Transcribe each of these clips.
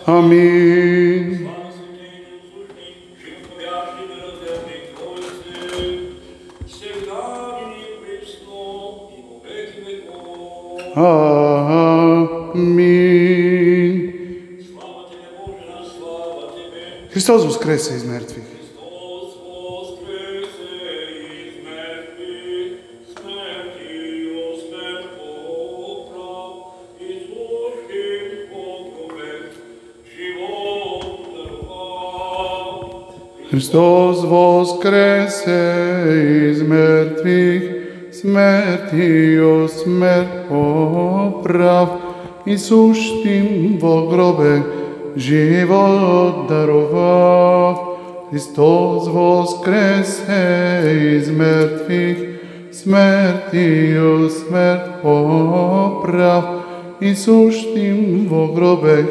Амин. Амин. Христос воскресе из мертвих. Христос воскресе из мертвых, смертью смерть поправ, и сущим во гробе живот даровав. Христос воскресе из мертвых, смертью смерть поправ, и сущим во гробе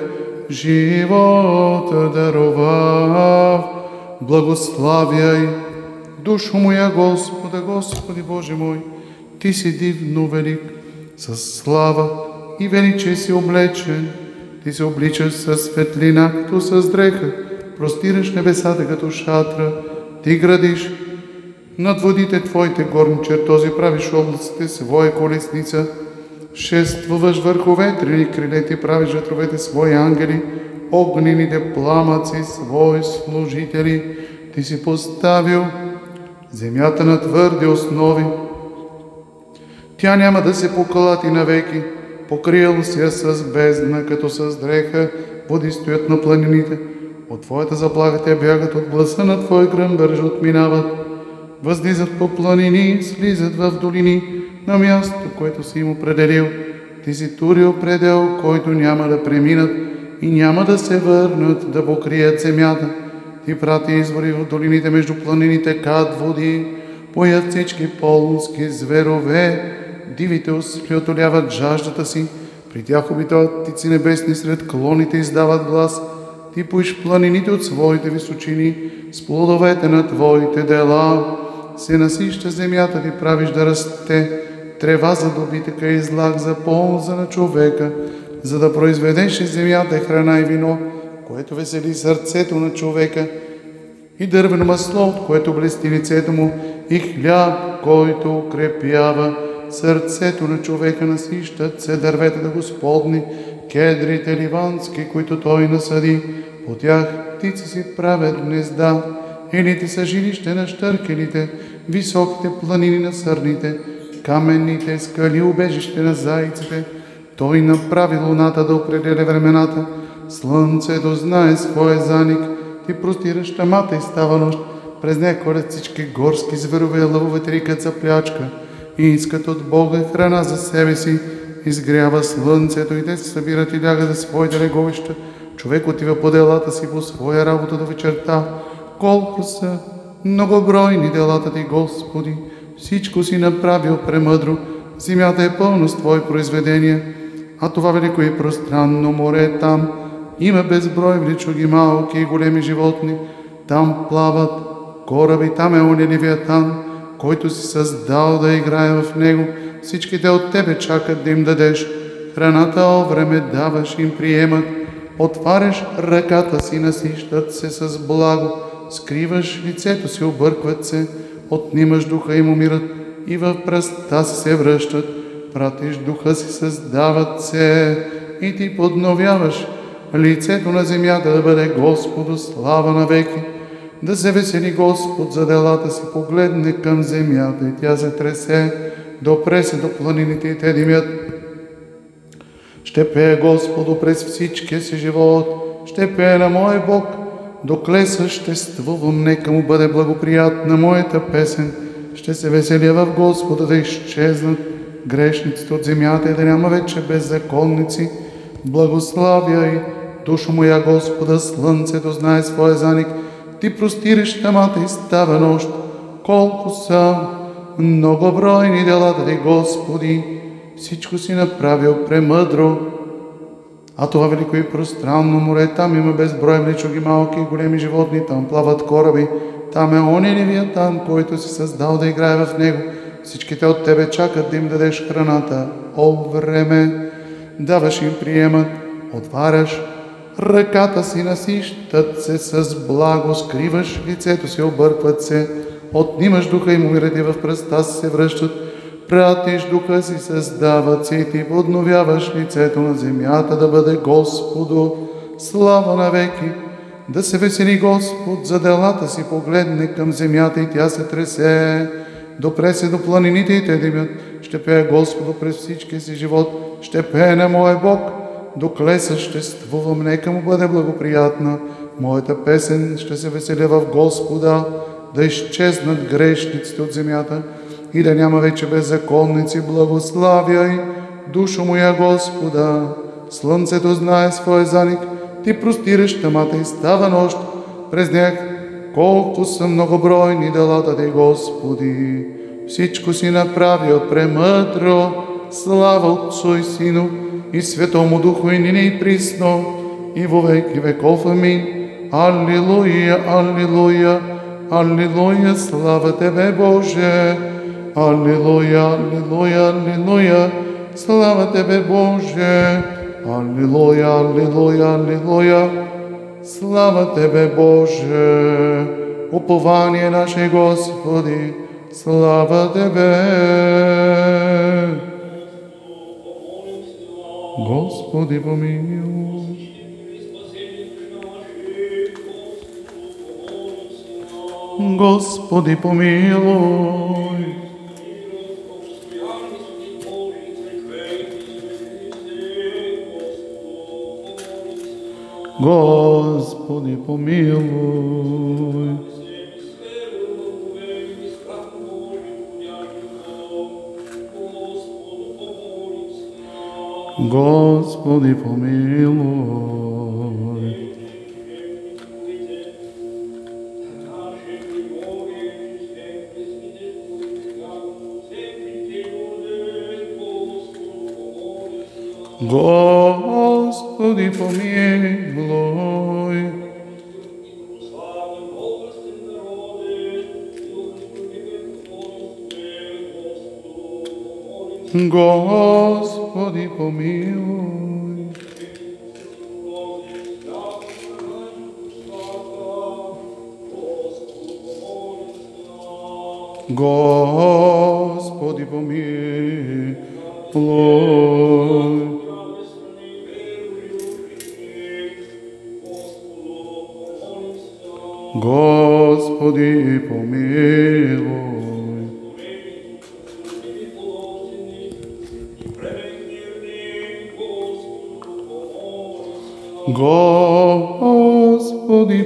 живот даровав. Благославяй душу моя Господа, Господи Боже мой, Ти си дивно велик, със слава и величие си облечен, Ти се обличаш със светлина, като с дреха, простираш небесата като шатра, Ти градиш над водите Твоите горни чертози, правиш облаците своя колесница, шествуваш върху ветрени криле, Ти правиш ветровете свои ангели, огнените пламъци свои служители. Ти си поставил земята на твърди основи. Тя няма да се поколати навеки, покрил си я с бездна, като с дреха, води стоят на планините. От Твоята заплаха те бягат, от гласа на Твой гръм бързо отминават. Възлизат по планини, слизат в долини, на място, което си им определил. Ти си турил предел, който няма да преминат и няма да се върнат да покрият земята. Ти прати извори в долините между планините, кат води, поят всички полски зверове, дивите осли отоляват жаждата си, при тях обитават птици небесни, сред клоните издават глас. Ти поиш планините от своите височини, с плодовете на Твоите дела. Се насища земята, Ти правиш да расте, трева за добитъка и злак за полза на човека, за да произведеш из земята храна и вино, което весели сърцето на човека, и дървено масло, от което блести лицето му, и хляб, който укрепява сърцето на човека. Насищат се дърветата Господни, кедрите ливански, които Той насади. По тях птици си правят гнезда, елите са жилище на щъркелите, високите планини на сърните, каменните скали убежище на зайците. Той направи луната да определя времената, слънцето знае своя заник. Ти простираш тъмата и става нощ, през нея ходят всички горски зверове, лъвовете рикат за плячка и искат от Бога храна за себе си. Изгрява слънцето и те се събират и лягат за своите леговища. Човек отива по делата си, по своя работа до вечерта. Колко са многобройни делата Ти, Господи, всичко си направил премъдро. Земята е пълна с Твои произведения, а това велико и пространно море там има безброй вличоги, малки и големи животни. Там плават кораби, там е оня Левиатан, който си създал да играе в него. Всичките от Тебе чакат да им дадеш. Храната овреме даваш, им приемат. Отваряш ръката си, насищат се с благо. Скриваш лицето си, объркват се. Отнимаш духа им, умират и в пръста си се връщат. Пратиш духа си, създават се и Ти подновяваш. Лицето на земята да бъде Господу слава навеки. Да се весели Господ за делата си, погледне към земята и тя се тресе, допре се до планините и те димят. Ще пее Господу през всичкия си живот, ще пее на мой Бог, докле съществувам, нека му бъде благоприятна моята песен. Ще се веселя в Господа, да изчезнат грешниците от земята и да няма вече беззаконници. Благославяй душу моя Господа, слънцето знае своя заник. Ти простираш тъмата и става нощ. Колко са многобройни делата Ти, Господи, всичко си направил премъдро. А това велико и пространно море, там има безброй вличоги, малки и големи животни, там плават кораби. Там е оня Левиатан, който си създал да играе в него. Всичките от Тебе чакат да им дадеш храната. О, време, даваш им, приемат, отваряш ръката си насищат се с благо, скриваш лицето си, объркват се, отнимаш духа им, умирате в пръста се връщат, пратиш духа си, създават се и ти подновяваш лицето на земята, да бъде Господу слава навеки. Да се весели Господ, за делата си погледне към земята и тя се тресе. Допре се до планините и те димят. Ще пее Господу през всичкия си живот. Ще пее на моя Бог, докле съществувам, нека му бъде благоприятна. Моята песен ще се веселя в Господа, да изчезнат грешниците от земята и да няма вече беззаконници. Благославяй душо моя Господа. Слънцето знае своя заник, ти простираш тъмата и става нощ през нея. Колко са многобройни делата ти, Господи! Всичко си направил премъдро. Слава Отцу и Сину и Светому Духу, и нине и присно, и во веки веков. Амин. Алилуя, алилуя, алилуя, слава Тебе, Боже! Алилуя, алилуя, алилуя, слава Тебе, Боже! Алилуя, алилуя, алилуя, слава Тебе, Боже! Упование наше, Господи, слава Тебе! Господи, помилуй. Господи, помилуй. Господи, помилуй. Господи, помилуй. Господи, помилуй. Господи, помилуй. Господи, помилуй. Господи, помилуй. Господи,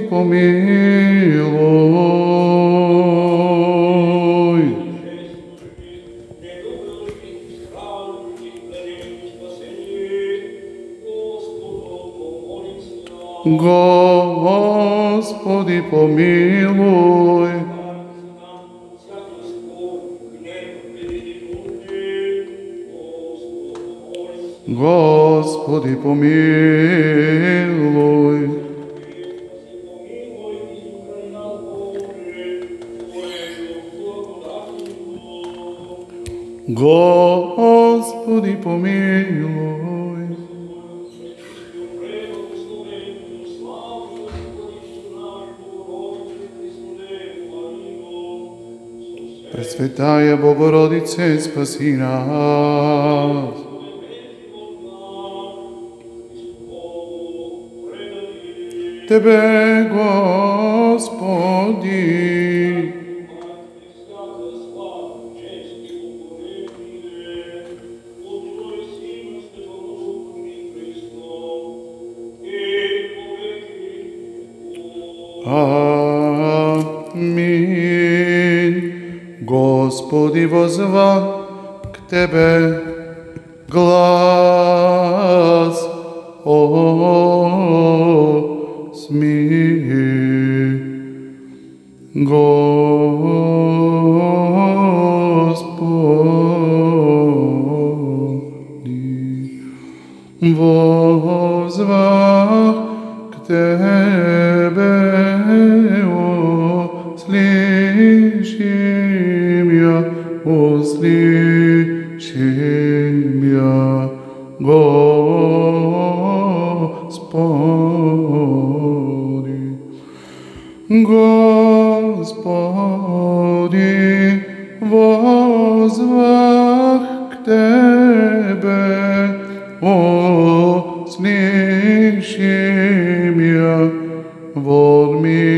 помилуй. Господи, помилуй. Господи, помилуй. Господи, помилуй. Пресветая Богородице, спаси нас. Тебе, Господи, аминь. Господи, возвах к Тебе глас, Господи, возвах к Тебе, услышим я, Господи. Господи, возвах к Тебе, услыши меня, вот ми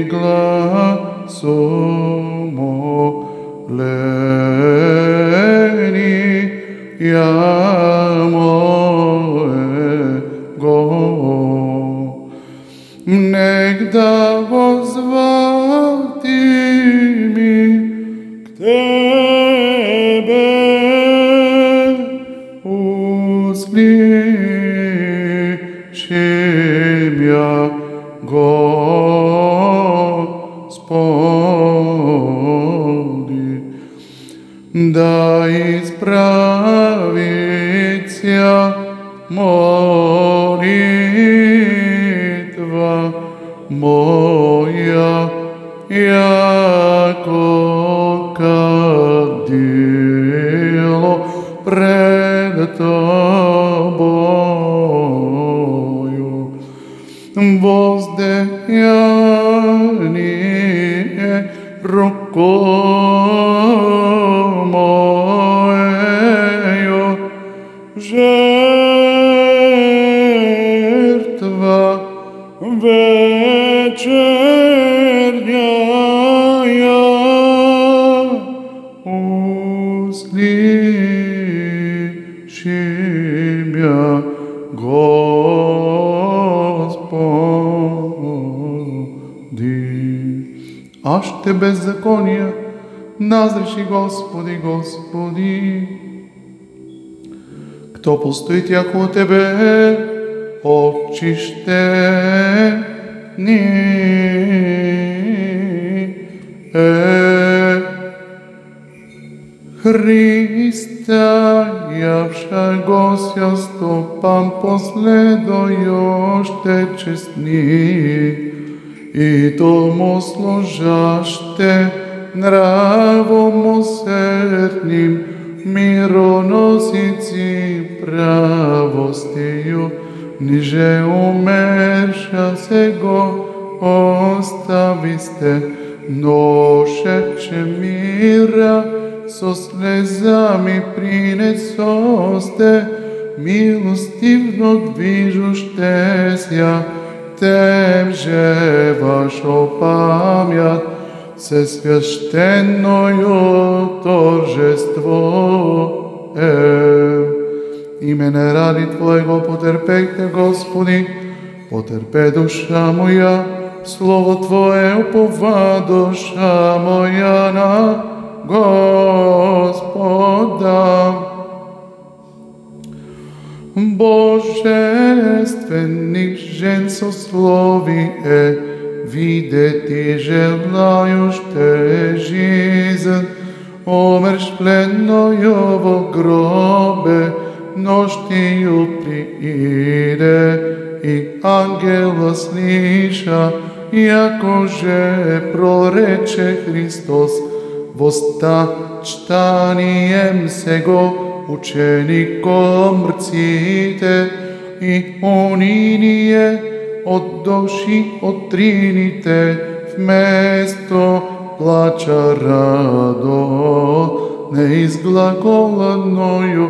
гласом молени, я моего. Негда возвати ми к Тебе, услыши меня, Господи, да исправится молитва моя, яко кадило пред Тобою. Воздаяние рукою моею, жертва вечерняя, услыши меня, Господи. Аще беззакония назреши, Господи, Господи. Кто постои тяко от Тебе, очищени Христа, явшего ся стопам последующте честни, и тому служаще нравом усердним, мироносици правостию, ниже умерша сего остависте, ношече мира со слезами принесосте, милостивно движущеся, тем же ваша память се священною торжество. Имене ради Твоего потерпейте, Господи, потерпе душа моя, Слово Твое упова душа моя на Господа. Божественных жен сословие, видети желающие жизнь, умершленную во гробе, ночью прииде, и ангела слыша, якоже прорече Христос, восстанием сего учеником мрците, и униние от души отрините, вместо плача радо, неизглаголадною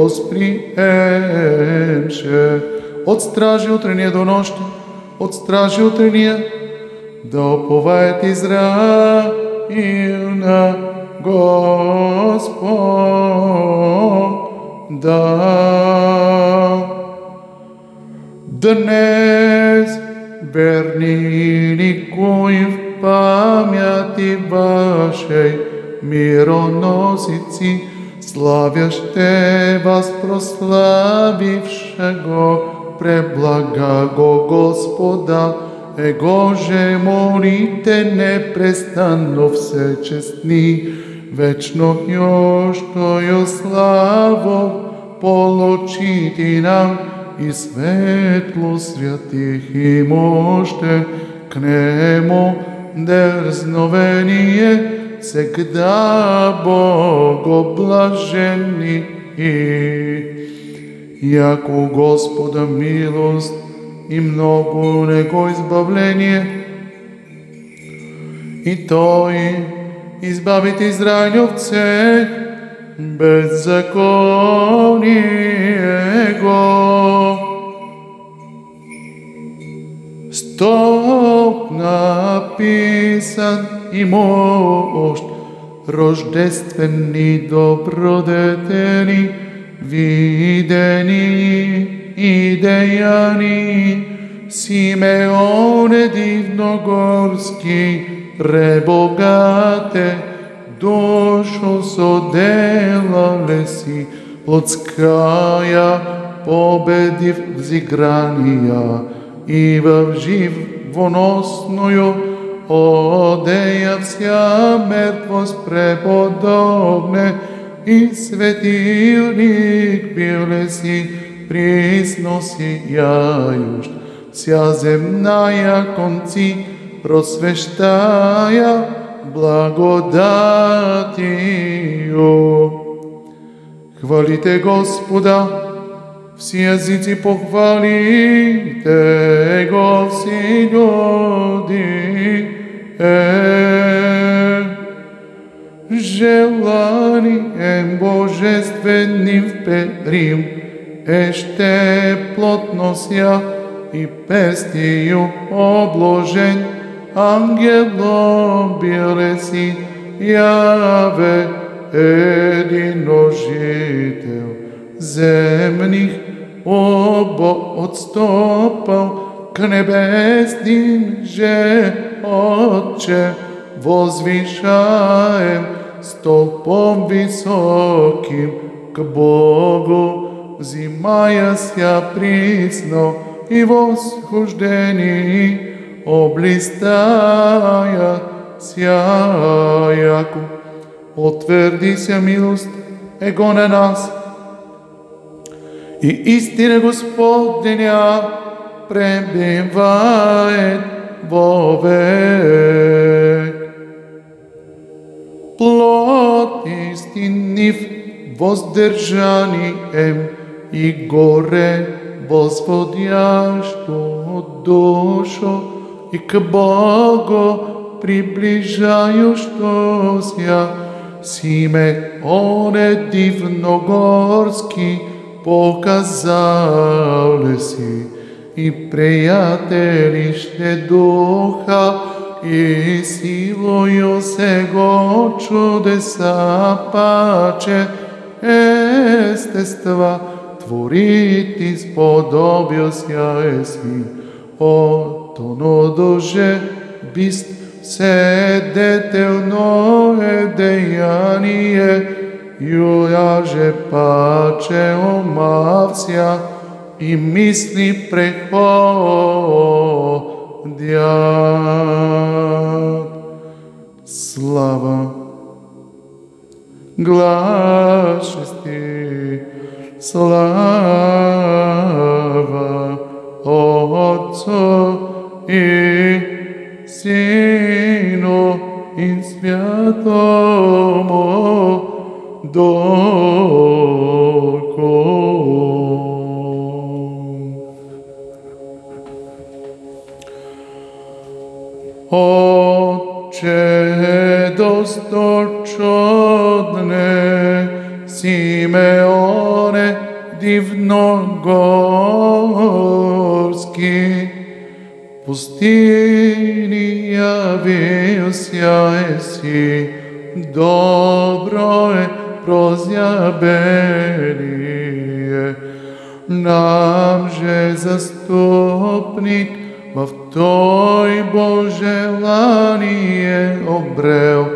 восприемше. От стражи утрения до нощи, от стражи утрения, да уповает Израил на Господа. Днес верни никой в памяти вашей, мироносици, славяще вас прославившего преблагого Господа, Его же молите непрестанно все честни, вечно ёштою славу получите нам и светло святых и можете к нему дерзновение всегда богоблаженни. Яко Господа милост и много него избавление. И той избавит Израиль овце беззакониего. Стоп написан и мощ, рождествени добродетели, видени и деяни, Симеоне Дивногорски, пребогате, душу соделале си, плотская победив взиграния, и в живоносную одея вся мертвость преподобне, и светильник биле си, присно сияющ, вся земная конци просвещая благодатью. Хвалите Господа, все языки похвалите Го, все люди. Желанием божественным вперим, еще плотнося и пестию обложень, ангелом биле си, яве единожител земних, обо отступал к небесным же, Отче, возвышаем столпом высоким к Богу, взимаяся присно и восхождении, облистая сяяку. Отвердися милост Его на нас, и истина Господня пребивает вовек. Плод истинив воздержанием и горе возводящую душу, и к Богу приближающуюся, Симеоне Дивногорский показал си, и приятелище духа, и силою сего чудеса паче естества творити сподобился еси. Отоно доже бист свидетелно деяние, юже паче омався и мисли преходят. Слава глашести, слава Отцу и Сыну и Святому Духу. Отче досточудне, Симеоне Дивногорский, в пустыне явился еси, доброе прозябение. Нам же заступник в той Божелание обрел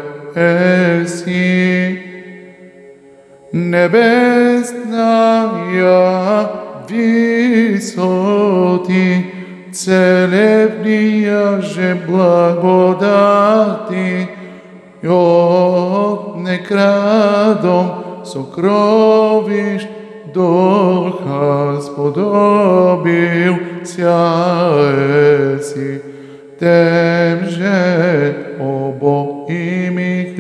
еси. Небесная висоти, целебния же благодати, и от некрадом сокровищ Духа сподобился еси. Тем же обо ими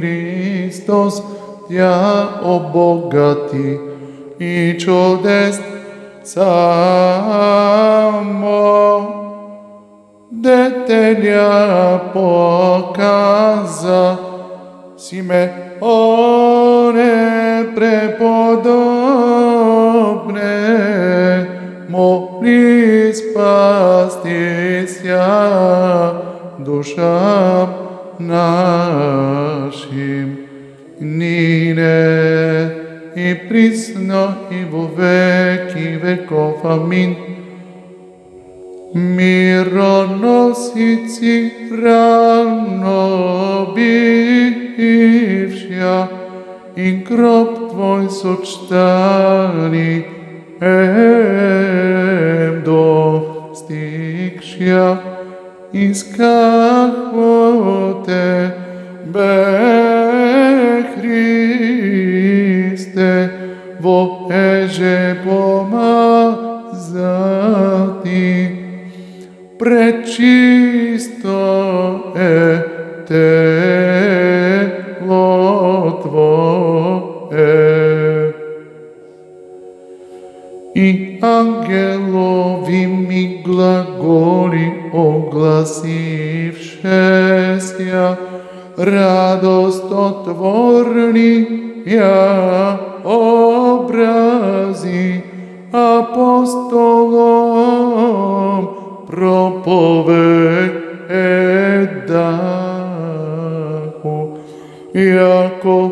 Христос Тя обогати, и чудес samo detelja pokaza, Simeone prepodobne, moli spasti sia dušam našim, nine i prisno i vo veki vekov. Amin. Mironosici rano bivšja, i grob tvoj sočtani dostigšja, iskako tebe, Hriste, vože pomazati, prečisto telo tvoje. I angelovi mi glagoli oglasivšesja, radost otvorni ja obrazi, apostolom propovedahu, jako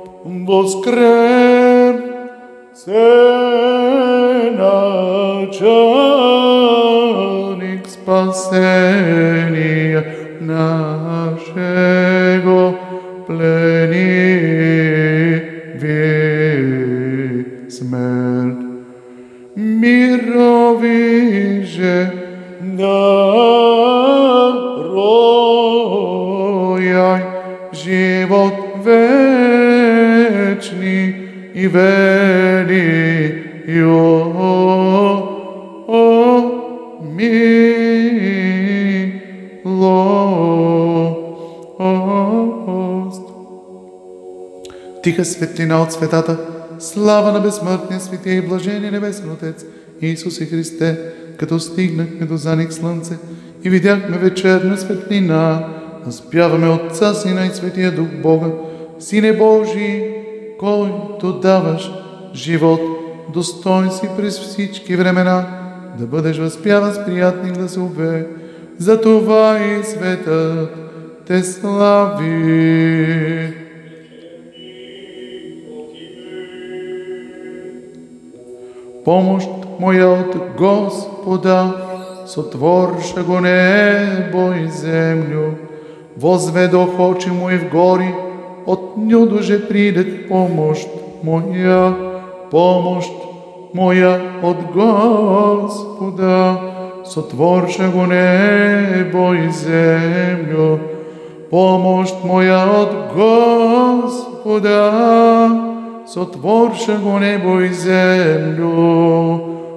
voskresenačanik spasenija našego pleni smrt. Miroviže darojaj, život večni i велиjo тиха светлина от светата, слава на безсмъртния, светия и блажения небесен Отец, Исусе Христе, като стигнахме до заник слънце и видяхме вечерна светлина, възпяваме Отца, Сина и Светия Дух Бога, Сине Божий, който даваш живот, достоин си през всички времена, да бъдеш възпяван с приятни гласове, затова и светът те слави. Помощ моя от Господа, сотворша го небо и землю, возведох очи мои в гори, от нюдоже придет помощ моя от Господа, сотворша го небо и землю, помощ моя от Господа, сотворша го небо и землю.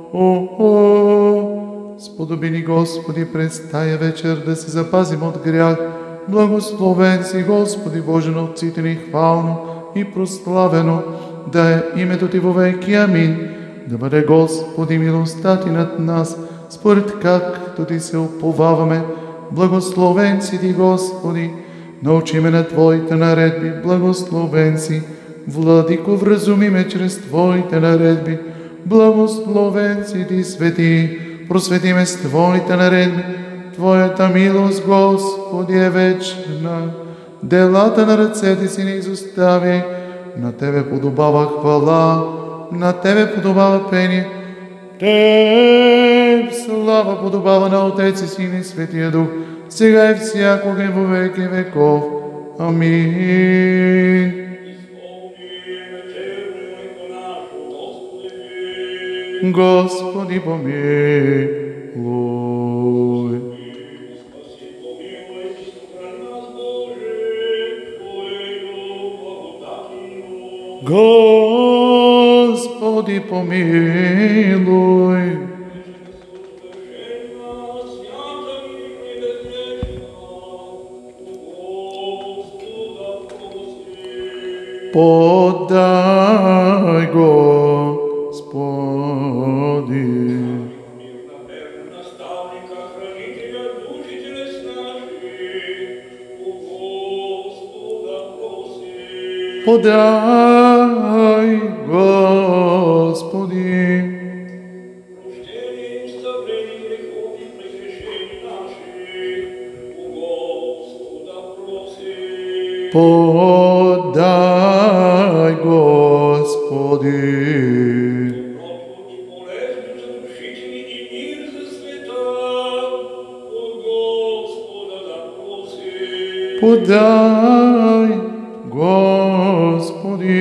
Сподоби ни, Господи, през тая вечер да се запазим от грях. Благословен си, Господи Боже, на отците ни, хвално и прославено да е името Ти вовеки. Амин. Да бъде, Господи, милостта Ти над нас, според както Ти се уповаваме. Благословен си Ти, Господи, научи ме на Твоите наредби. Благословен си, Владико, вразуми ме чрез Твоите наредби. Благословен си Ти, Свети, просвети ме с Твоите наредби. Твоята милост, Господи, е вечна. Делата на ръцете си не изоставяй. На Тебе подобава хвала, на Тебе подобава пение. Теб слава подобава на Отец и Син и Светия Дух, сега и всякога и во веки веков. Амин. Господи, помилуй. Господи, помилуй. Подай, Господи. Подай, Господи. Подай, Господи. Подай, Господи.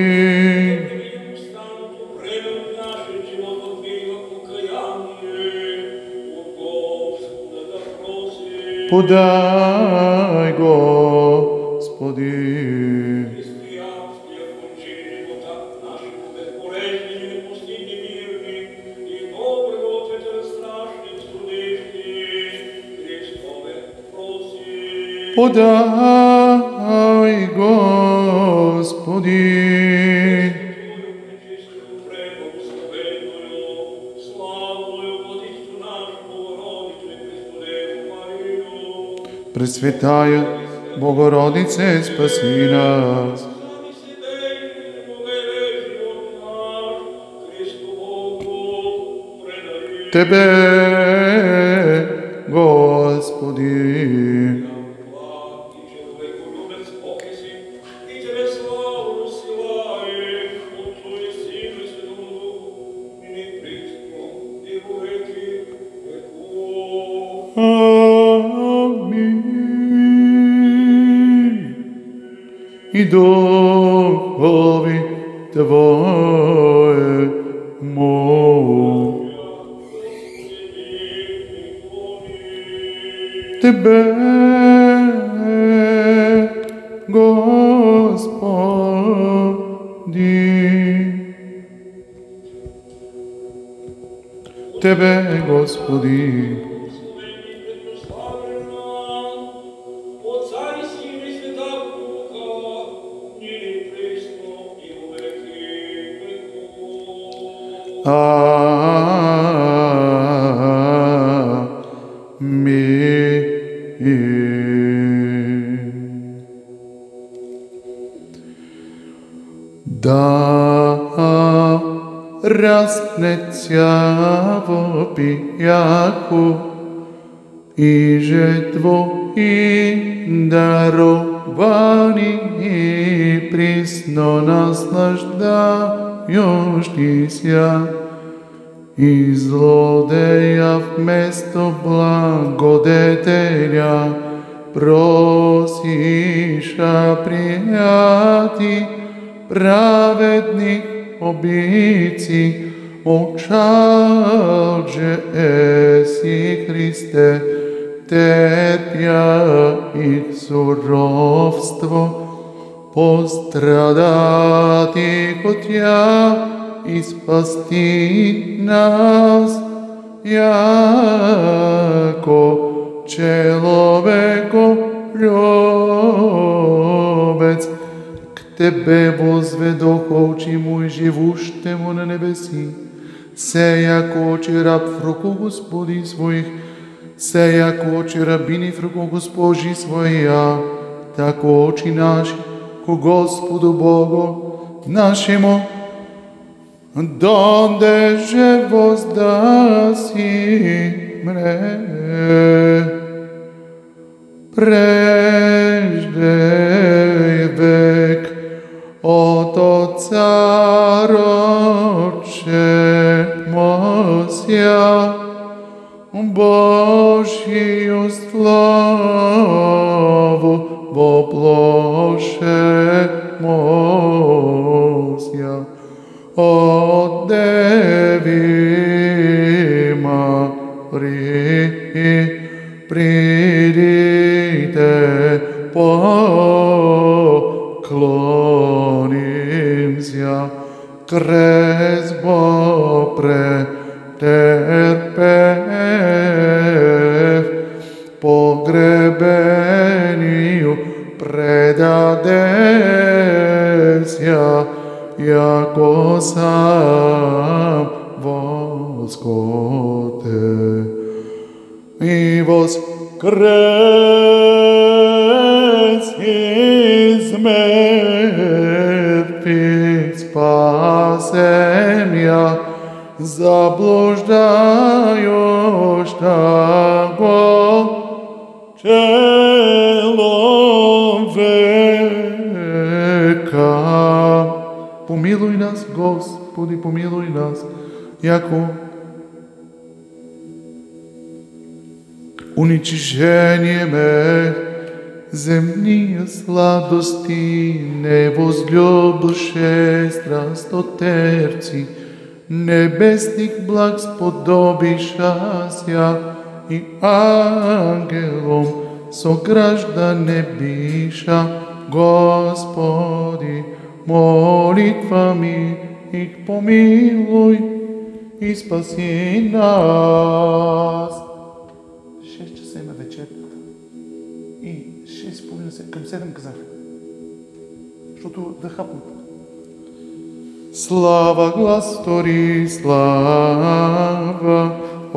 Подай, Господи. Подай, Господи. Пресвятая Богородице, спаси нас. Тебе, Господи. И духови Твоему. Тебе, Господи. Тебе, Господи. Да распнется в пияку и же Твои даровани и присно наслаждающийся, и злодея вместо благодетеля просиша прияти праведних обиці, очал же еси Христе, терпя их суровство, пострадати хотя и спасти нас, яко человеколюбец. К Тебе возведох очи мой, живущему на небеси, се яко очи раб в руку Господи своих, се яко очи рабини в руку Госпожи своя, тако очи наши ко Господу Богу нашему, донде же воздаси мре. Прежде век от Отца рочемося, Божию славу воплощемося, от Деви Марии придите, поклонимся, крест Бог претерпев, погребению предадеся, яко сам воскоте и воскрес из мертвых, Помилуй нас, Господи, помилуй нас, яко уничижение ме земния сладости не возлюбаше страстотерци, небесних благ сподобиша ся и ангелом сограждане биша. Господи, молитвами их помилуй и спаси нас. 6 часа има вечерята и 6:30 към 7 казах, защото да хапнат. Слава глас втори, слава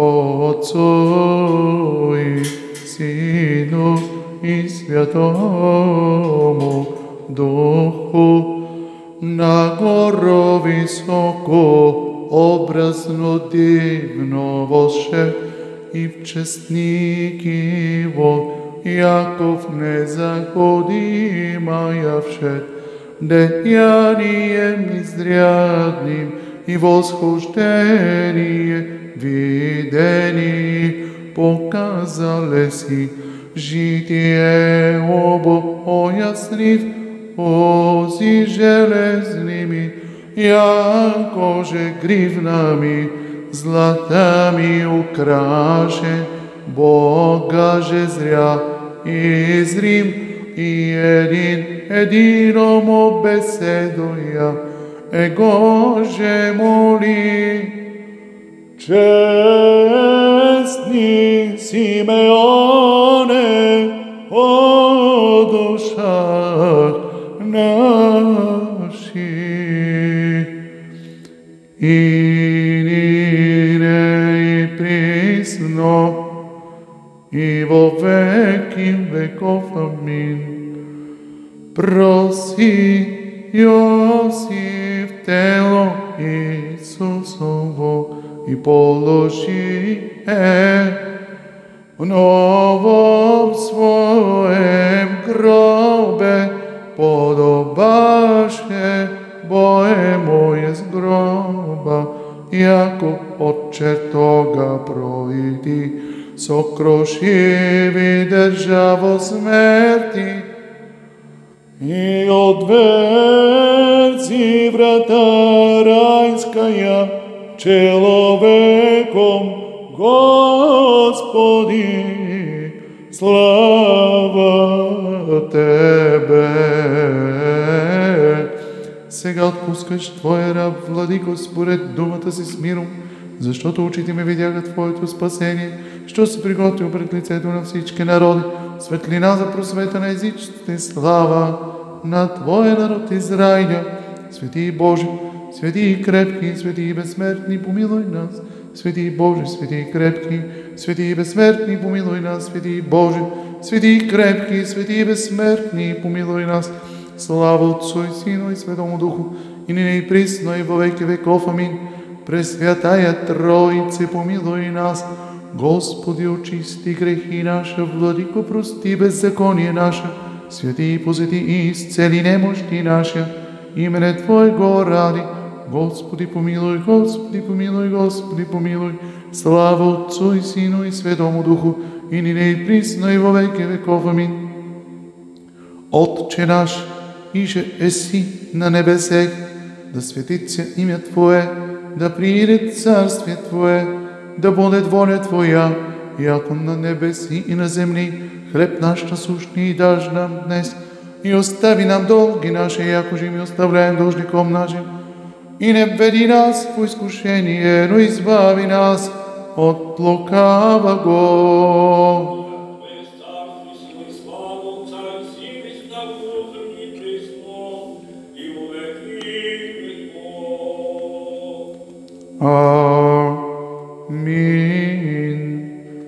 Отцу и Сину и Святому Духу, на горо високо, образно дивно воше и в честник его, Яков незаходима явше, деянием изрядным и восхождение видени показали си, житие обояснив ози железними, якоже гривнами, златами украшен, Бога же зря изрим и едином обеседуя, его же моли. Честни Симеоне, о душах наших, и нине и присно, и во веки веков. Амин. Проси Йосиф тело Исусово и положи в новом своем гробе, подобаше бое мое с гроба, яко от чертога пройди, сокрушиви державо смерти, и отверзи врата райская человеком, Господи, слава Тебе. Сега отпускаш Твоя раб, владико, според думата си с миром, защото очите ми видяха Твоето спасение, що се приготвил пред лицето на всички народи, светлина за просвета на езичните, слава на Твоя народ Израиля. Свети Боже, свети и крепки, свети и безсмертни, помилуй нас. Свети Боже, свети и крепки, свети и безсмертни, помилуй нас. Свети Боже, свети и крепки, свети и безсмертни, помилуй нас. Слава Отцу и Сину и Святому Духу, и нине и присно и во веки веков. Амин. Пресвятая Троице, помилуй нас. Господи, очисти грехи наши, владико, прости беззаконие наше, святи и посети и исцели немощи наши, имене Твоего ради. Господи, помилуй, Господи, помилуй, Господи, помилуй. Слава Отцу и Сину и Святому Духу, и нине и присно и во веки веков. Амин. Отче наш, иже еси на небесех, да светится имя Твое, да прииде царствие Твое, да буде воля Твоя, яко на небеси и на земли. Хлеб наш насущный даж нам днес, и остави нам долги наши, якоже и ми оставляем должником нашим. И не введи нас в искушение, но избави нас от лукавого. Амин.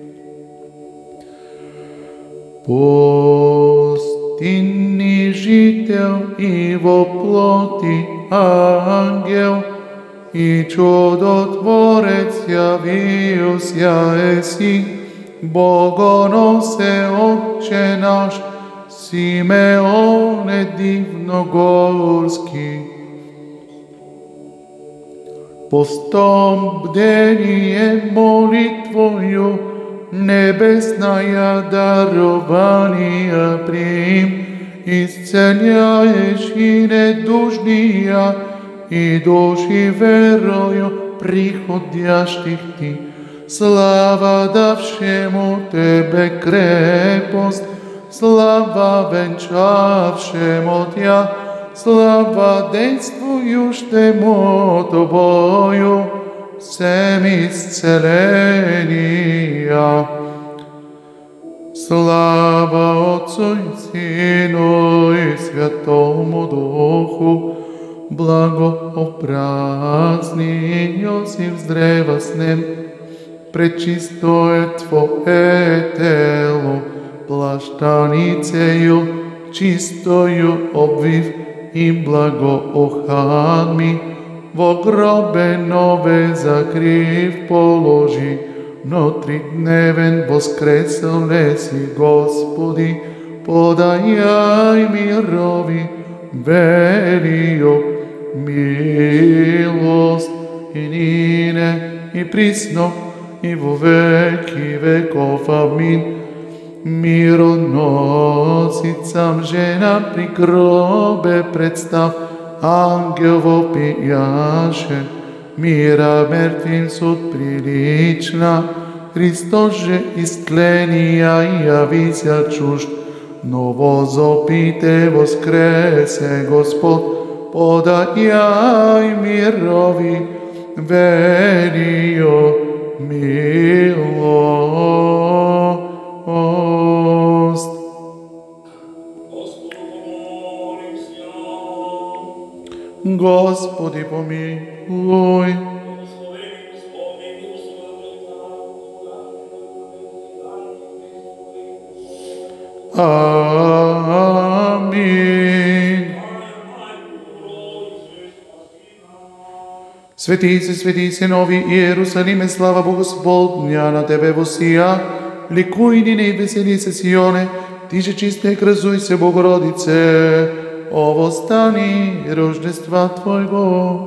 Пустинный жител и во плоти ангел, и чудотворец явился еси, Богоносе Отче наш, Симеоне Дивногорски. Постом бдение молитвою, небесная дарования прим, исцеляешь и недужния, и души верою приходящих ти. Слава давшему тебе крепост, слава венчавшему тя, слава действующему тобою, всем исцеления. Слава Отцу и Сыну и Святому Духу, благообразный Иосиф с древа с ним, пречистое Твое тело, плащаницею чистою обвив и благооханми, во гробе нове закрив положи, но тридневен воскресел леси, Господи, подаяй мирови, велию милост и нине, и присно, и во веки веков. Амин. Мироносицам жена при гробе представ, ангел вопияше, мира мертвым суд прилична, Христос же из тления явися чужд, но возопите воскресе Господ, подаяй мирови велию милост. Господи помилуй. Аминь. Свети се, нови Иерусалиме, слава Богу Господня на тебе восия. Ликуй нине и весели се, Сионе, ти же чиста и красуй се, Богородице. О, восстани Рождества Твоего.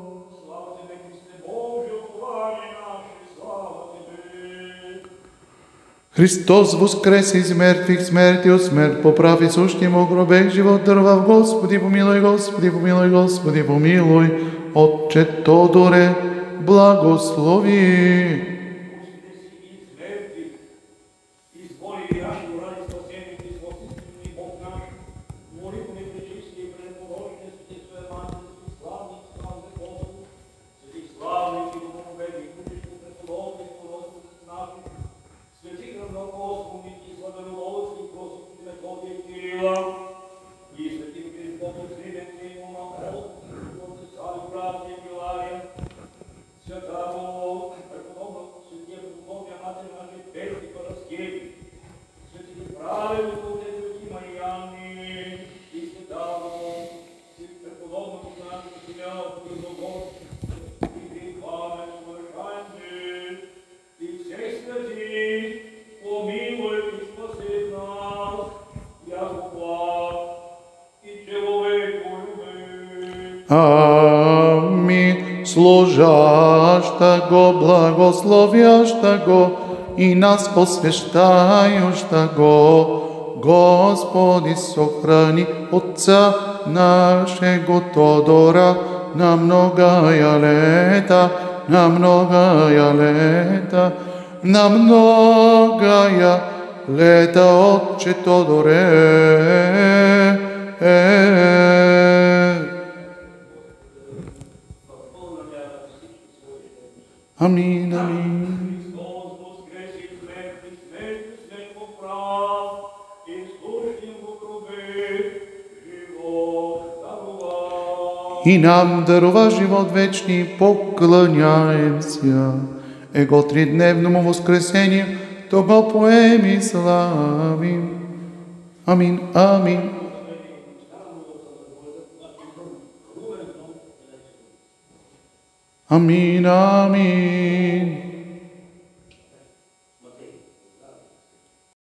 Христос воскресе из мертвых, смертью смерть поправи, сущим о гробе живот даровав. Господи помилуй, Господи помилуй, Господи помилуй. Отче Тодоре, благослови. Аминь. Служащего, благословящего и нас освящающего, Господи, сохрани Отца нашего Тодора на многое лето, на многое лето, на многое лето, Отче Тодоре. Аминь, аминь. И нам дарова живот вечный, поклоняемся Его тридневному воскресению, то го поем и славим. Аминь, аминь. Аминь, аминь.